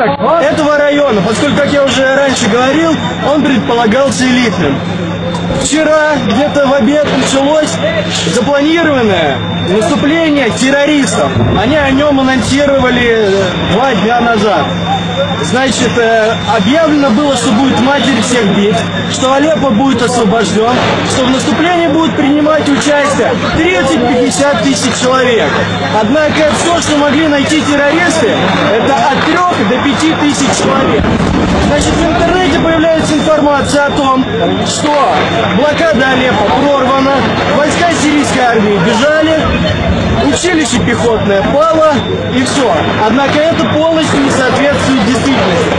этого района, поскольку, как я уже раньше говорил, он предполагался элитным. Вчера где-то в обед началось запланированное наступление террористов. Они о нем анонсировали 2 дня назад. Значит, объявлено было, что будет матерь всех бить, что Алеппо будет освобожден, что в наступлении будут принимать участие 30-50 тысяч человек. Однако все, что могли найти террористы, это от 3 до 5 тысяч человек. Значит, в интернете появляется информация о том, что блокада Алеппо прорвана, войска сирийской армии бежали, училище пехотное пало и все. Однако это полностью не соответствует действительности.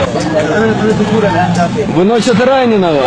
Выносят раненого.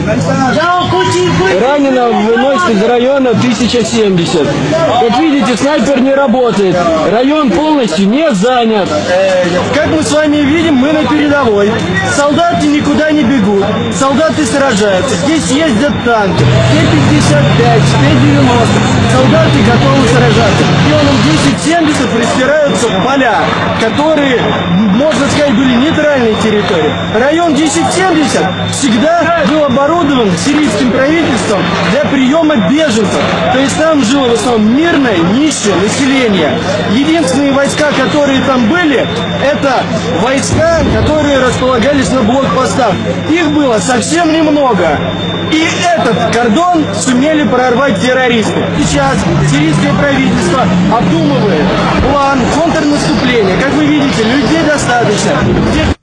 Раненого выносят из района 1070. Как видите, снайпер не работает. Район полностью не занят. Как мы с вами видим, мы на передовой. Солдаты никуда не бегут. Солдаты сражаются. Здесь ездят танки. Т-55, Т-90. Солдаты готовы сражаться. Районом 1070 простираются поля, которые, можно сказать, были нейтральной территорией. Район 1070 всегда был оборудован сирийским правительством для приема беженцев. То есть там жило в основном мирное, нищее население. Единственные войска, которые там были, это войска, которые располагались на блокпостах. Их было совсем немного. И этот кордон сумели прорвать террористы. Сейчас сирийское правительство обдумывает план контрнаступления. Как вы видите, людей достаточно.